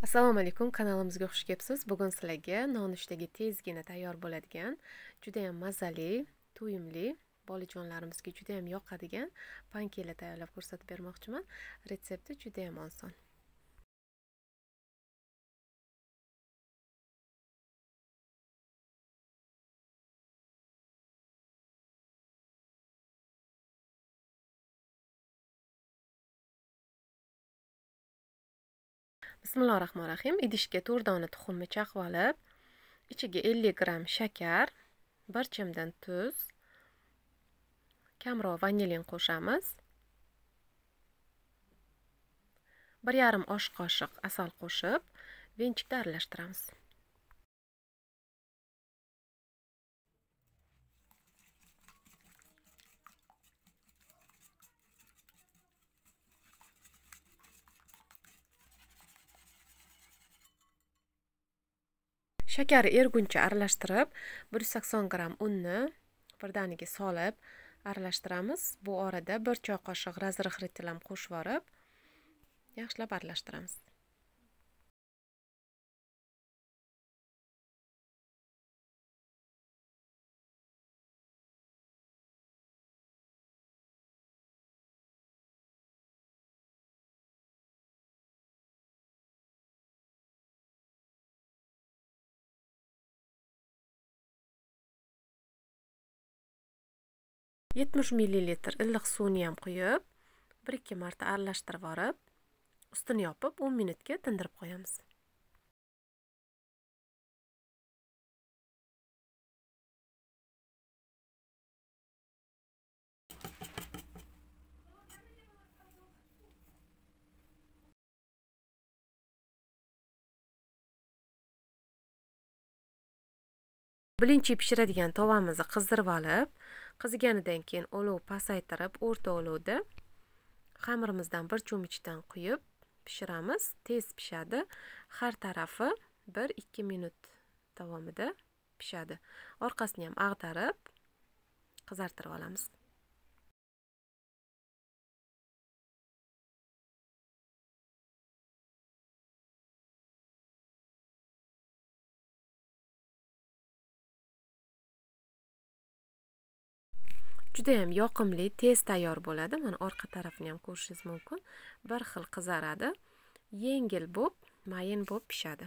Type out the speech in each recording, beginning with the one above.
Assalomu alaykum, kanalimizga xush kelibsiz. Bugun sizlarga nonushtaga tezgina tayyor bo'ladigan, juda ham mazali, to'yimli, bolajonlarimizga juda ham yoqadigan pankeklar tayyorlab ko'rsatib bermoqchiman. Retsepti juda ham oson. Bismillahirrohmanirrohim. Idishga 4 dona tuxumni chaqib olib, ichiga 50 gram shakar, bir chimdim tuz, kamroq vanilin qo'shamiz. 1,5 osh qoshiq asal qo'shib, venchikda aralashtiramiz. Shakar erguncha aralashtirib, 180 gram unni birdaniga solib aralashtiramiz. Bu orada 1 choy qoshiq razrixritil ham qo'shib yorib, yaxshilab aralashtiramiz. Yetmish millilitr iliq suvni ham quyib, 1-2 marta aralashtirib olib, ustini yopib 10 minutga tindirib qo'yamiz. Bilinchi pishiradigan tovamizni qizdirib olib, qiziganidan keyin olov pasaytirib, o'rta olovda xamirimizdan bir cho'michdan quyib pishiramiz. Tez pishadi. Har tarafi 1-2 minut davomida pishadi. Orqasini ham ag'darib qizartirib olamiz. Juda ham yoqimli, tez tayyor bo'ladi. Mana orqa tarafini ham ko'rishingiz mumkin. Bir xil qizaradi. Yengil bo'lib, mayin bo'lib pishadi.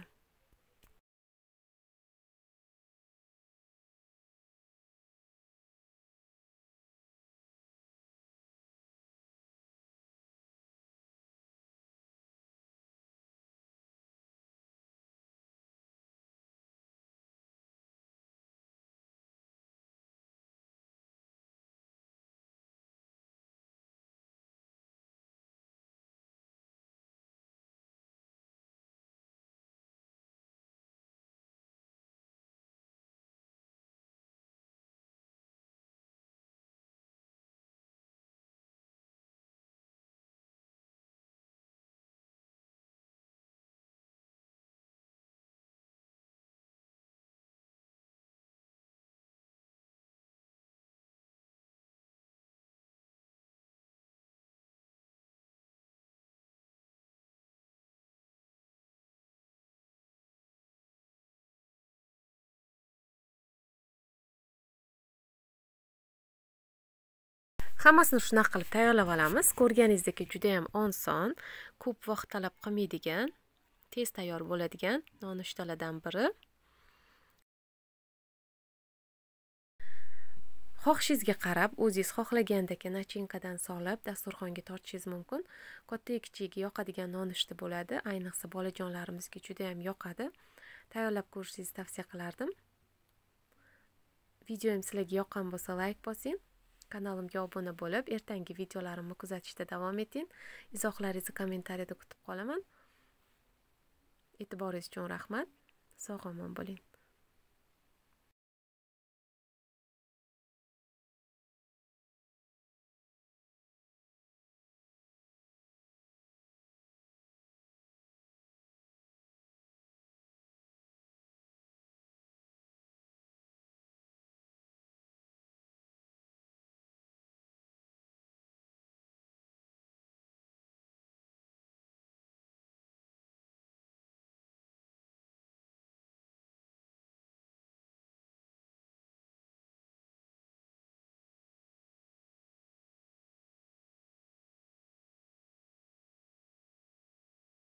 Hammasini shunaqa qilib tayyorlab olamiz. Ko'rganingizdek juda ham oson, ko'p vaqt talab qilmaydigan, tez tayyor bo'ladigan nonushtalardan biri. Xohishingizga qarab, o'zingiz xohlagandek nachinkadan solib dasturxonga tortishingiz mumkin. Katta kichigi yoqadigan nonushta bo'ladi. Ayniqsa bolajonlarimizga juda ham yoqadi. Tayyorlab ko'rishingizni tavsiya qilardim. Videoim sizlarga yoqqan bo'lsa, like bosing. Kanalimga obuna bo'lib, ertangi videolarimni kuzatishda davom eting. Izohlaringizni kommentariyada kutib qolaman. E'tiboringiz uchun rahmat. Sog' omon bo'ling.